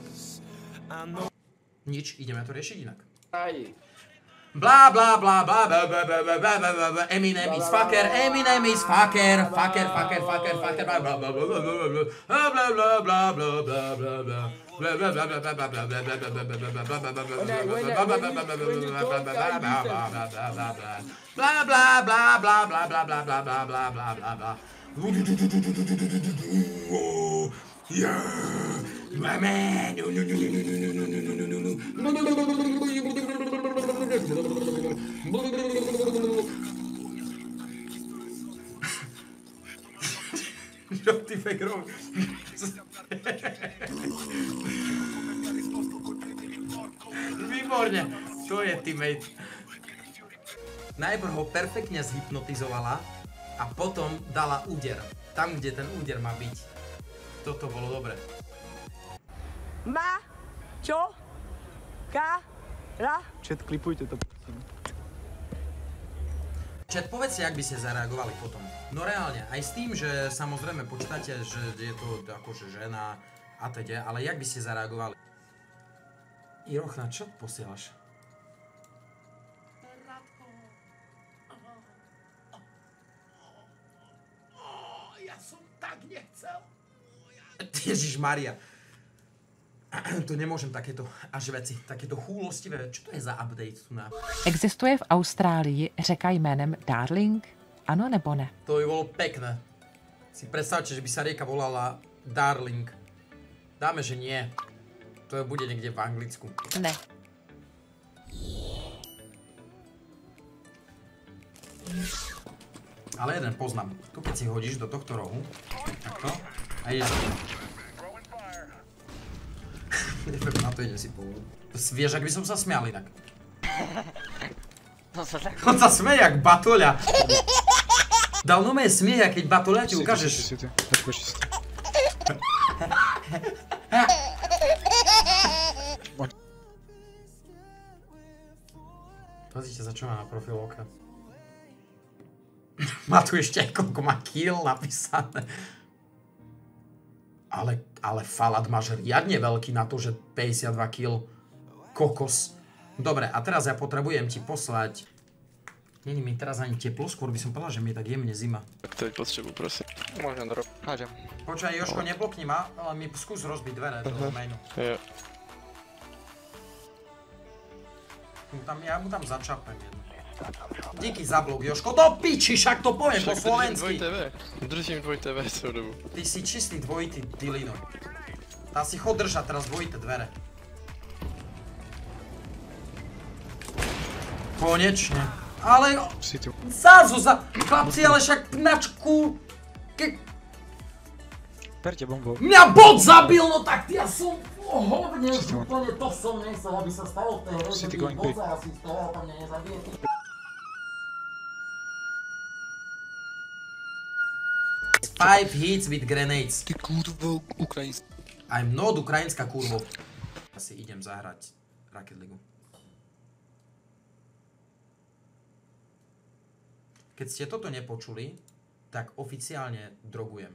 [SPEAKER 2] Nič, ideme to riešiť inak. Bla bla bla bla bla bla bla bla bla bla bla Eminem is fucker, Eminem is fucker, fucker, fucker, fucker, fucker, bla bla bla bla bla bla bla bla bla bla bla bla bla bla Čo ty fake robíš? Výborne, to je teammate. Najprv ho perfektne zhypnotizovala a potom dala úder. Tam, kde ten úder má byť. Toto bolo dobre.
[SPEAKER 7] Ma, čo, ka, ra.
[SPEAKER 16] Chat, klipujte to.
[SPEAKER 2] Chat, povedzte, jak by ste zareagovali potom. No reálne, aj s tým, že samozrejme počítate, že je to akože žena a teda, ale jak by ste zareagovali? Irochna, čo posielaš? Ja som tak nechcel. Ježišmaria. Tu nemôžem takéto až veci, takéto chúlostivé. Čo to je za update tu na?
[SPEAKER 10] Existuje v Austrálii řeka jménem Darling? Ano nebo ne?
[SPEAKER 2] To by bolo pekné. Si predstavte, že by sa rieka volala Darling. Dáme, že nie. To bude niekde v Anglicku.
[SPEAKER 10] Ne.
[SPEAKER 2] Ale jeden poznám. Tu keď si hodíš do tohto rohu, takto, a ideš za tým. Neviem, na to idem si povedať. Vieš, ak by som sa smial inak. On sa smeje jak batoľa. Dal nové smieja, keď batoľa ti ukážeš. Pozrite sa, čo má na profilovke. Má tu ešte aj koľko má kill napísané. Ale, ale Falad máš riadne veľký na to, že päťdesiatdva kill. Kokos. Dobre, a teraz ja potrebujem ti poslať... Není mi teraz ani teplo, skôr by som povedal, že mi je tak jemne zima.
[SPEAKER 25] Tak to je potřebu, prosím.
[SPEAKER 23] Môžem to robiť. Hádžem.
[SPEAKER 2] Počkaj, Jožko, neblokni ma, ale mi skús rozbiť dvere do mainu.
[SPEAKER 25] Jo.
[SPEAKER 2] Ja mu tam začapem jedno. Díky za blok, Jožko, do piči, však to poviem po slovensky.
[SPEAKER 25] Držím dvojité vé celú dobu.
[SPEAKER 2] Ty si čistý dvojitý dilino. Tá si chod držať teraz dvojité dvere. Konečne. Ale... Zázu za... Chlapci, ale však pnačku... Ke...
[SPEAKER 25] Berte bombu.
[SPEAKER 2] Mňa bot zabil, no tak ja som... Ohovne, úplne to som nechcel, aby sa stalo v tej hre, že by bot asi z toho, tam mňa nezabije. Five hits with grenades.
[SPEAKER 25] Ty kurvo, ukrajinský.
[SPEAKER 2] I'm not ukrajinská kurvo. Asi idem zahrať Rocket League. Keď ste toto nepočuli, tak oficiálne drogujem.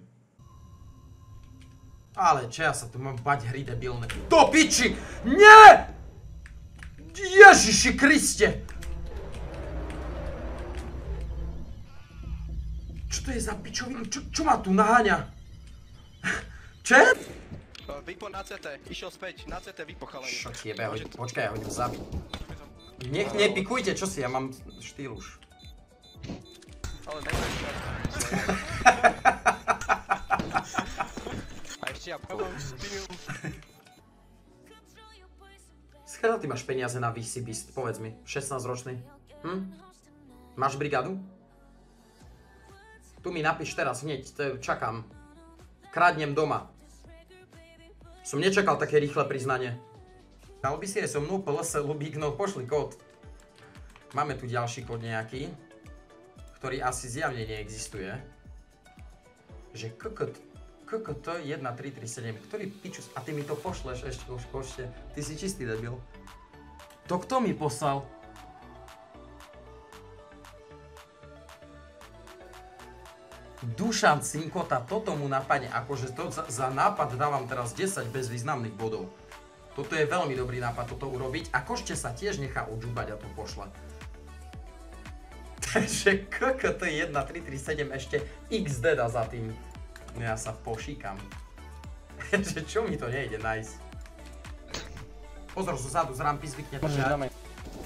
[SPEAKER 2] Ale čo ja sa tu mám bať hry debilné. Do piči! Nie! Ježiši Kriste! Čo to je za pičovinu? Čo, čo ma tu naháňa? Chat?
[SPEAKER 25] Vypo na cé té, išiel späť, na cé té vypo chalani.
[SPEAKER 2] Čo ti jebe, hodím, počkaj, ja hodím zabiť. Nech nepikujte, čo si, ja mám štýl už.
[SPEAKER 25] Ale nebude čas. A ešte ja poviem.
[SPEAKER 2] Skrát ty máš peniaze na vé cé Beast, povedz mi, šestnásťročný. Hm? Máš brigádu? Tu mi napíš teraz hneď, čakám. Kradnem doma. Som nečakal také rýchle priznanie. Dal by si aj so mnou pé el es Lubík, no pošli kód. Máme tu ďalší kód nejaký, ktorý asi zjavne neexistuje. Že ká ká té, ká ká té jedna tri tri sedem, ktorý pičus, a ty mi to pošleš ešte už pošte. Ty si čistý debil. To kto mi poslal? Dušan Cinkota, toto mu napadne, akože to za, za nápad dávam teraz desať bezvýznamných bodov. Toto je veľmi dobrý nápad toto urobiť a Košte sa tiež nechá odžubať a to pošle. Takže ká ká té jedna tri tri sedem ešte iks dé dá za tým. No ja sa pošíkam. Že čo mi to nejde, nice. Pozor, zo zadu, z rampy zvykne to,
[SPEAKER 11] Môžeš
[SPEAKER 2] že...
[SPEAKER 11] dáme.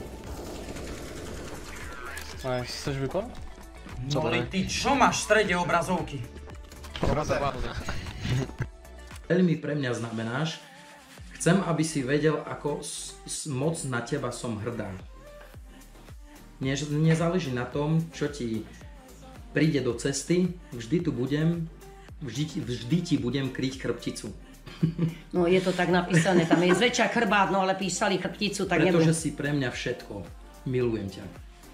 [SPEAKER 11] Nice, chceš výkon?
[SPEAKER 2] No ty čo máš v strede obrazovky? Veľmi pre mňa znamenáš, chcem, aby si vedel, ako moc na teba som hrdá. Nezáleží na tom, čo ti príde do cesty, vždy tu budem, vždy, vždy ti budem kryť chrbticu.
[SPEAKER 9] No je to tak napísané, tam je zväčša chrbát, no ale písali chrbticu, tak nebudem.
[SPEAKER 2] Pretože si pre mňa všetko. Milujem ťa.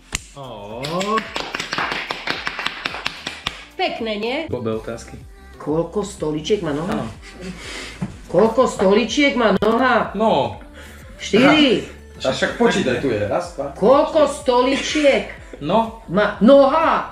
[SPEAKER 9] Pekné, nie?
[SPEAKER 2] Obe otázky.
[SPEAKER 9] Koľko stoličiek má noha? Koľko stoličiek má noha?
[SPEAKER 2] No.
[SPEAKER 9] Štyri.
[SPEAKER 2] A však počítaj, tu je raz, dva.
[SPEAKER 9] Koľko stoličiek
[SPEAKER 2] No.
[SPEAKER 9] má noha?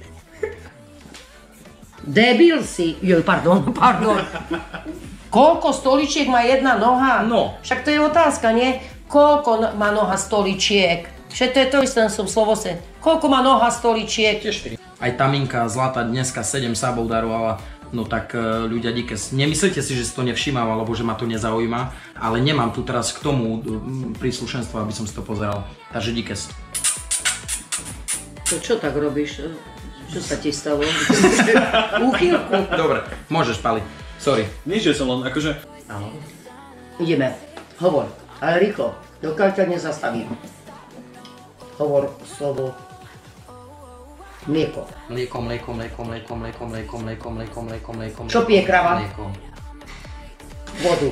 [SPEAKER 9] Debil si. Joj, pardon, pardon. Koľko stoličiek má jedna noha?
[SPEAKER 2] No.
[SPEAKER 9] Však to je otázka, nie? Koľko no- má noha stoličiek? Však to je to isté, som v slovose. Koľko má noha stoličiek?
[SPEAKER 2] Aj Taminka Zlata dneska sedem sabov darovala. No tak ľudia díkes, nemyslite si, že si to nevšímam, alebo že ma to nezaujíma, ale nemám tu teraz k tomu príslušenstvo, aby som si to pozeral. Takže díkes.
[SPEAKER 9] To čo tak robíš? Čo sa ti stalo? Úchylku.
[SPEAKER 2] Dobre, môžeš, Pali. Sorry.
[SPEAKER 13] Nič, že som len akože...
[SPEAKER 9] Áno. Ideme. Hovor. Ale rýchlo. Dokiaľ ťa nezastavím. Hovor slovo. Mlieko.
[SPEAKER 2] Mlieko, mlieko, mlieko, mlieko, mlieko, mlieko, mlieko, mlieko, mlieko, mlieko.
[SPEAKER 9] Čo pije krava?
[SPEAKER 2] Mlieko.
[SPEAKER 9] Vodu.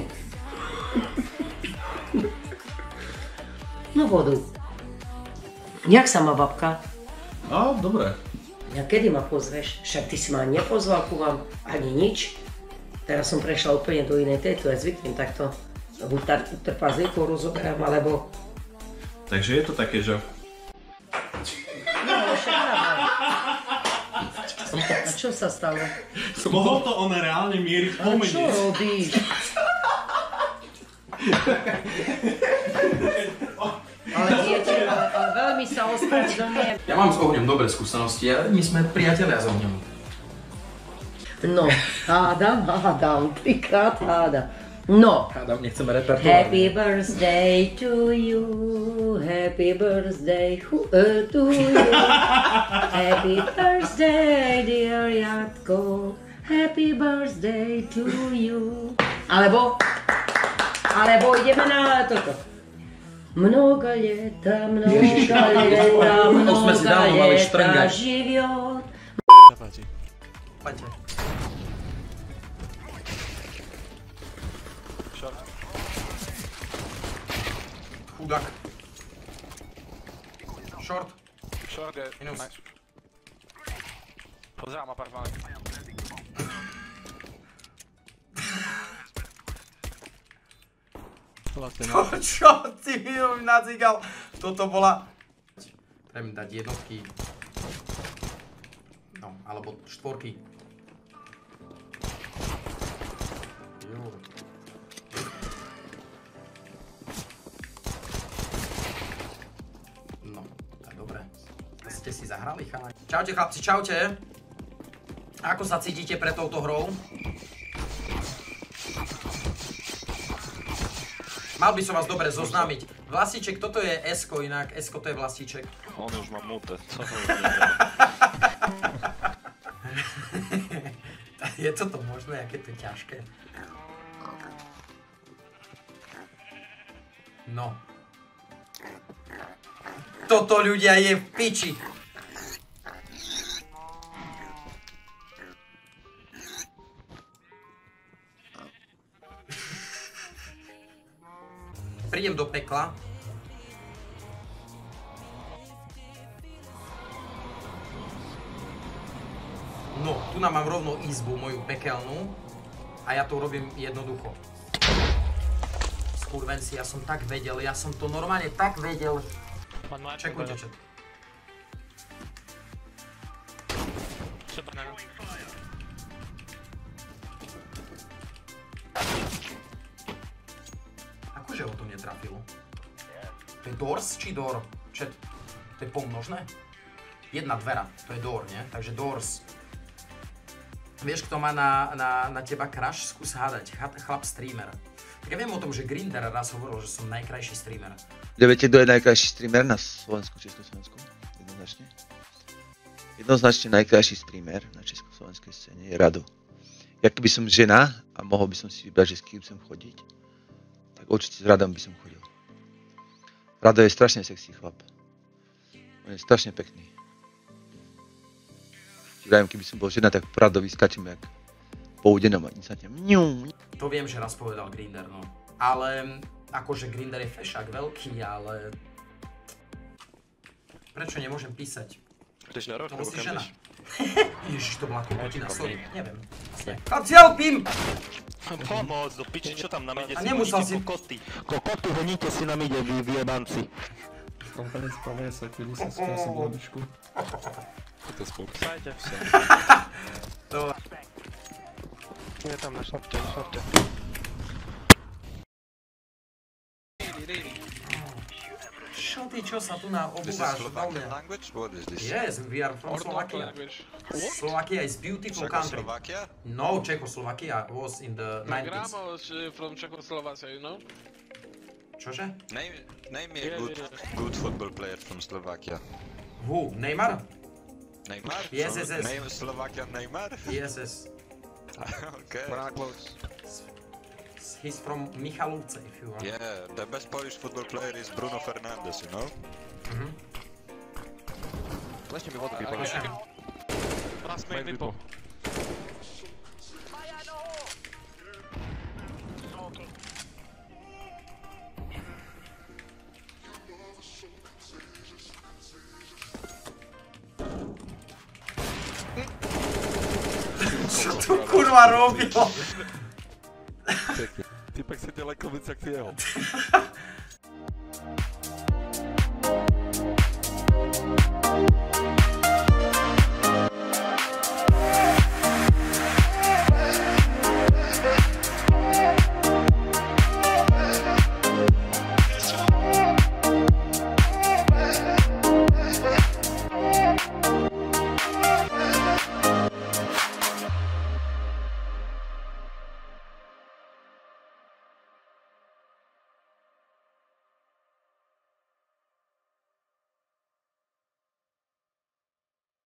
[SPEAKER 9] No vodu. Jak sa má babka?
[SPEAKER 13] Á, dobre.
[SPEAKER 9] Ja kedy ma pozveš? Však ty si ma nepozval ku vám ani nič. Teraz som prešla úplne do inej tejto, ja zvyknem takto. Buď trpazlivko rozoberám, alebo...
[SPEAKER 13] Takže je to také, že...
[SPEAKER 9] A čo sa stalo?
[SPEAKER 13] Mohol to on reálne mieriť po
[SPEAKER 9] A
[SPEAKER 13] mne.
[SPEAKER 9] čo robíš? Ale viete, ale, ale veľmi sa ospravedlňujem.
[SPEAKER 2] Ja mám s ohňom dobré skúsenosti, a my sme priatelia s ohňom.
[SPEAKER 9] No, hádam, hádam, trikrát hádam. No.
[SPEAKER 2] Hádam, nechceme repertovať.
[SPEAKER 9] Happy birthday to you, happy birthday hu- uh, to you, happy birthday dear Jatko, happy birthday to you. Alebo, alebo ideme na toto. Mnoga leta, mnoga leta, mnoga leta, život.
[SPEAKER 2] Poďte. Chudák. Short.
[SPEAKER 6] Short je...
[SPEAKER 2] Minus.
[SPEAKER 6] Nice. Pozerám apartmán.
[SPEAKER 2] To čo ty mi nadzigal? Toto bola... Treba dať jednotky. No, alebo štvorky. Jo. No, tak dobre. Ste si zahrali, chalani? Čaute chlapci, čaute. Ako sa cítite pre touto hrou? Mal by som vás dobre zoznámiť. Vlastíček, toto je S-ko inak, S-ko to je Vlastíček.
[SPEAKER 1] On už má mute, co to
[SPEAKER 2] je toto možné, aké to je ťažké. No. Toto ľudia je v piči. Prídem do pekla. No, tu nám mám rovno izbu, moju pekelnú. A ja to robím jednoducho. Skurvenci, ja som tak vedel, ja som to normálne tak vedel. Čekujte, čet. Akože ho to netrafilo? To je doors či door? Čet, to je pomnožné? Jedna dvera, to je door, nie? Takže doors. Vieš, kto má na, na, na teba crush? Skús hádať. Chlap streamer. Tak ja viem o tom, že Grinder raz hovoril, že som najkrajší streamer.
[SPEAKER 14] Viete, kto je najkrajší streamer na Slovensku, Československu? Jednoznačne. Jednoznačne najkrajší streamer na československej scéne je Rado. Ja keby som žena a mohol by som si vybrať, že s kým chcem chodiť, tak určite s Radom by som chodil. Rado je strašne sexy chlap. On je strašne pekný. Vravím, keby som bol žena, tak po Radovi skačem jak po údenom a insantne.
[SPEAKER 2] To viem, že raz povedal Grinder, no. Ale akože Grinder je fešák veľký, ale... Prečo nemôžem písať?
[SPEAKER 25] Chceš na rok,
[SPEAKER 2] to
[SPEAKER 25] nebo
[SPEAKER 2] musí
[SPEAKER 25] kam
[SPEAKER 2] žena.
[SPEAKER 25] jdeš?
[SPEAKER 2] Ježiš, to bola kokotina, sorry, neviem. Chlapci, helpím!
[SPEAKER 25] Pomoc, do piči, čo tam na mide
[SPEAKER 2] A
[SPEAKER 25] si
[SPEAKER 2] nemusel si...
[SPEAKER 25] kokoty?
[SPEAKER 16] Kokoty honíte si na mide, vy vyjebanci.
[SPEAKER 11] Konferenc pravé svetili sa skrásil hodičku.
[SPEAKER 25] To spolu. Sajte vse.
[SPEAKER 2] To...
[SPEAKER 25] Je tam na šlapte, na šlapte.
[SPEAKER 2] Čo ty, čo sa tu na
[SPEAKER 1] This is
[SPEAKER 2] obúváš?
[SPEAKER 1] Slovakian language? What is this?
[SPEAKER 2] Yes, we are from Slovakia. Slovakia is beautiful country.
[SPEAKER 1] Czechoslovakia?
[SPEAKER 2] No, Czechoslovakia was in the
[SPEAKER 17] My
[SPEAKER 2] nineties.
[SPEAKER 17] grandma was uh, from Czechoslovakia, you know?
[SPEAKER 2] Čože?
[SPEAKER 1] Name, name me a
[SPEAKER 17] Yeah,
[SPEAKER 1] good,
[SPEAKER 17] yeah.
[SPEAKER 1] good football player from Slovakia.
[SPEAKER 2] Who? Neymar?
[SPEAKER 1] Neymar?
[SPEAKER 2] Yes,
[SPEAKER 1] From
[SPEAKER 2] yes, yes.
[SPEAKER 1] Name Slovakian Neymar?
[SPEAKER 2] Yes, yes.
[SPEAKER 1] Okay.
[SPEAKER 2] He's from Michalovce, if you want.
[SPEAKER 1] Yeah, the best Polish football player is Bruno Fernandes, you know?
[SPEAKER 2] Mhm.
[SPEAKER 25] Lesne mi vodu,
[SPEAKER 17] Okay,
[SPEAKER 25] vypáš.
[SPEAKER 17] okay. Last main vypo.
[SPEAKER 2] Čo tu kurva robil?
[SPEAKER 25] Typek si ďaleko víc jak ty jeho.